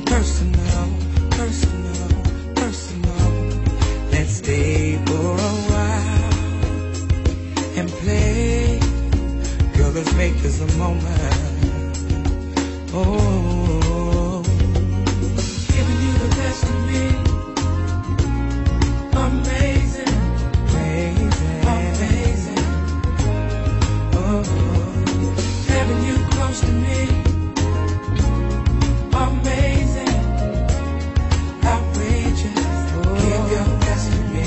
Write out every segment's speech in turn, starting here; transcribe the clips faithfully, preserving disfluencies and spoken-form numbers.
Personal, personal, personal. Let's stay for a while and play. Girl, let's make this a moment. Oh, giving you the best of me. Amazing, amazing, amazing. Oh, having you close to me. Amazing, outrageous. Oh, give your best to me.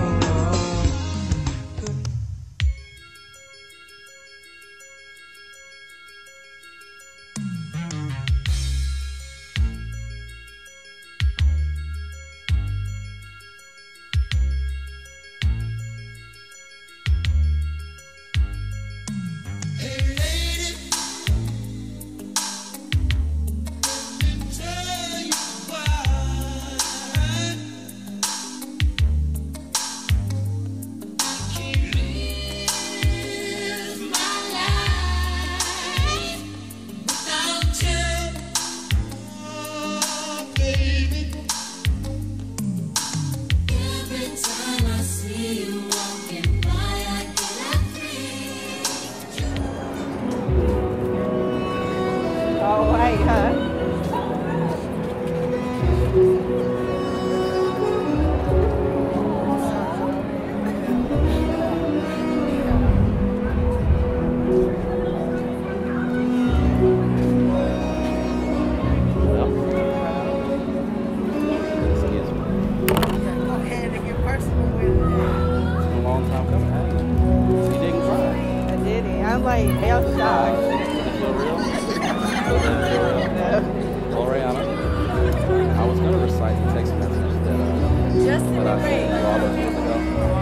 Juston Ra'Anna. I was going to recite the text message that, uh, Juston that I sent you all those years ago.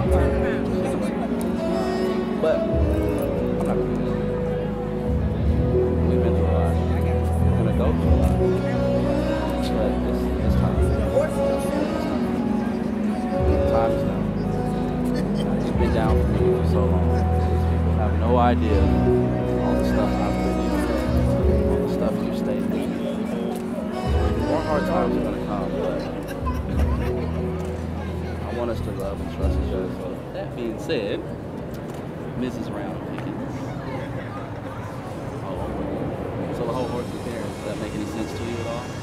But I'm not going to do that. We've been through a lot. We're going to go through a lot. But this, this time, the time is now. You've been down for me for so long. These people have no idea all the stuff I've been through. Stuff you stayed with. More hard times are going to come, but I want us to love and trust each other. So that being said, Missus Ra'Anna Pickens. Oh, so the whole horse is there. Does that make any sense to you at all?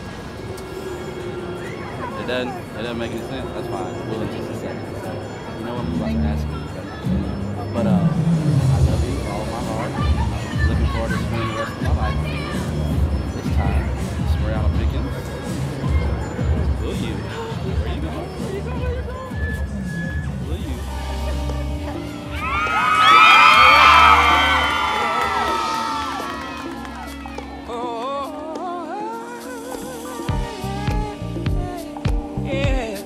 It doesn't? It doesn't make any sense? That's fine. We'll in just a second. So, you know what I'm about to ask you. But uh, I love you with all my heart. Looking forward to spending the rest of my life with you. This time, Miss Ra'Anna Pickens. Will you? Where you going? Where you going? Where you going? Will you? Oh, yeah.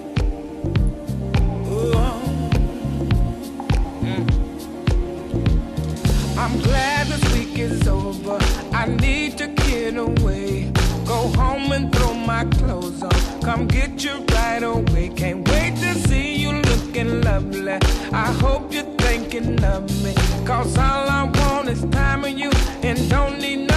I'm glad this week is over. I need to get away. Go home and throw my clothes on. Come get you right away. Can't wait to see you looking lovely. I hope you're thinking of me. Cause all I want is time with you and don't need no